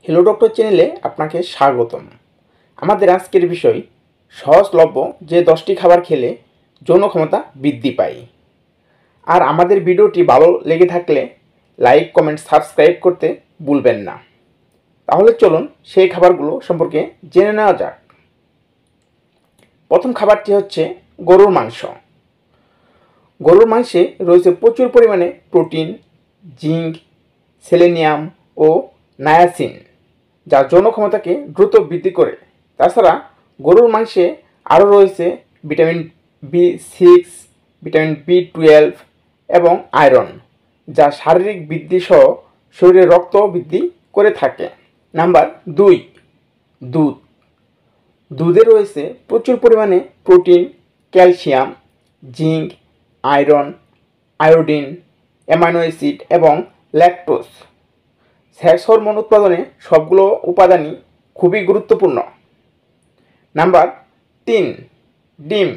Hello doctor चैनेले आपनाके स्वागतम। आमादेर आजकेर विषय सहजलभ्य जे 10टी खाबार खेले यौन क्षमता बृद्धि पाय। और आमादेर भिडियोटी भालो लेगे थाकले लाइक कमेंट सबस्क्राइब करते भूलबेन ना। ताहले चलुन सेई खाबारगुलो सम्पर्के जेने नेওয়া যাক। प्रथम खाबारटी हच्छे गरुर मांस। गरुर मांसे रयेछे प्रचुर परिमाणे प्रोटीन, जिंक, सेलेनियाम और नायासिन যা যৌন ক্ষমতাকে দ্রুত বৃদ্ধি করে। তাছাড়া গরুর মাংসে আরও রয়েছে ভিটামিন B6, ভিটামিন B12 এবং আয়রন, যা শারীরিক বৃদ্ধি সহ শরীরে রক্ত বৃদ্ধি করে থাকে। নাম্বার 2, দুধ। দুধে রয়েছে প্রচুর পরিমাণে protein, calcium, zinc, iron, iodine, amino acid এবং ল্যাকটোজ। সেক্স হরমোন উৎপাদনে সবগুলো উপাদানই খুবই গুরুত্বপূর্ণ। নাম্বার 3, ডিম।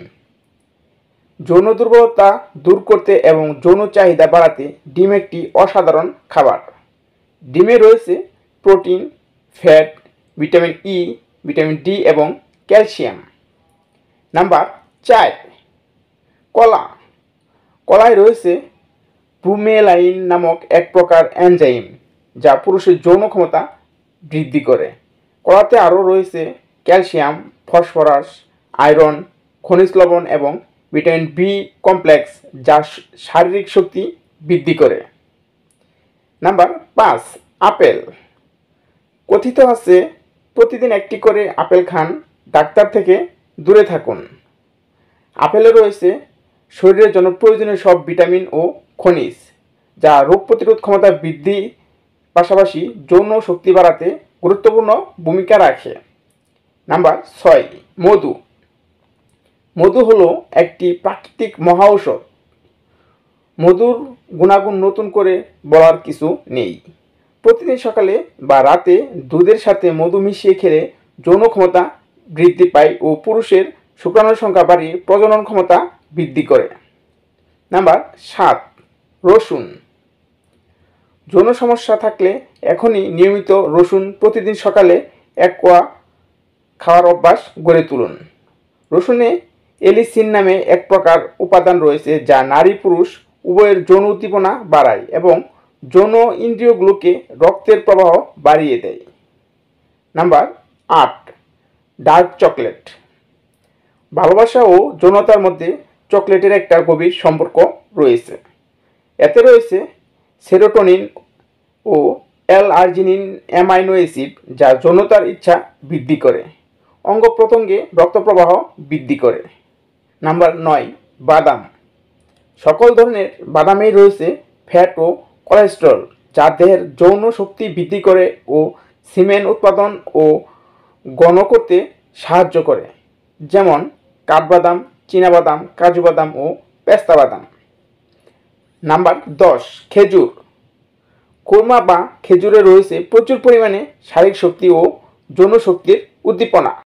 যৌন দুর্বলতা দূর করতে এবং যৌন চাহিদা বাড়াতে ডিম একটি অসাধারণ খাবার। ডিমে রয়েছে protein, fat, vitamin E, vitamin D এবং ক্যালসিয়াম। নাম্বার 4, কলা। কলায় রয়েছে ব্রুমেলাইন নামক এক প্রকার এনজাইম যা পুরুষের যৌন ক্ষমতা বৃদ্ধি করে। কলাতে আরও রয়েছে ক্যালসিয়াম, ফসফরাস, আয়রন, খনিজ লবণ এবং ভিটামিন বি কমপ্লেক্স যা শারীরিক শক্তি বৃদ্ধি করে। Number 5, apple. কথিত আছে প্রতিদিন একটি করে আপেল খান, ডাক্তার থেকে দূরে থাকুন। আপেলে রয়েছে শরীরের জন্য প্রয়োজনীয় সব ভিটামিন ও খনিজ যা রোগ প্রতিরোধ ক্ষমতা বৃদ্ধি পাশাপাশি যৌন শক্তি বাড়াতে গুরুত্বপূর্ণ ভূমিকা রাখে। নাম্বার 6, মধু। মধু হলো একটি প্রাকৃতিক মহা ঔষধ। মধুর গুণাগুণ নতুন করে বলার কিছু নেই। প্রতিদিন সকালে বা রাতে দুধের সাথে মধু মিশিয়ে খেলে যৌন ক্ষমতা বৃদ্ধি পায় ও পুরুষের শুক্রাণুর সংখ্যা বাড়িয়ে প্রজনন ক্ষমতা বৃদ্ধি করে। নাম্বার 7, রসুন। যৌন সমস্যা থাকলে এখনই নিয়মিত রসুন প্রতিদিন সকালে 1 কোয়া খাওয়ার অভ্যাস গড়ে তুলুন। রসুনে এলিসিন নামে এক প্রকার উপাদান রয়েছে যা নারী পুরুষ উভয়ের যৌন উদ্দীপনা বাড়ায় এবং যৌন ইন্দ্রিয়গুলোকে রক্তের প্রবাহ বাড়িয়ে দেয়। Number 8, dark chocolate. ভালোবাসা ও যৌনতার মধ্যে চকলেটের একটা গভীর সম্পর্ক রয়েছে। এতে রয়েছে সেরোটোনিন ও অ্যাল-আর্জিনিন অ্যামাইনো অ্যাসিড যা যৌনতার ইচ্ছা বৃদ্ধি করে, অঙ্গ প্রত্যঙ্গে রক্ত প্রবাহ বৃদ্ধি করে। নাম্বার 9, বাদাম। সকল ধরনের বাদামেই রয়েছে ফ্যাট ও কোলেস্টেরল যা দেহের যৌন শক্তি বৃদ্ধি করে ও সিমেন উৎপাদন ও ঘন করতে সাহায্য করে, যেমন কাঠবাদাম, চীনাবাদাম, কাজু বাদাম ও পেস্তা বাদাম। নাম্বার 10, খেজুর। কোরমা বা খেজুরে রয়েছে প্রচুর পরিমাণে শারীরিক শক্তি ও যৌন শক্তির উদ্দীপনা।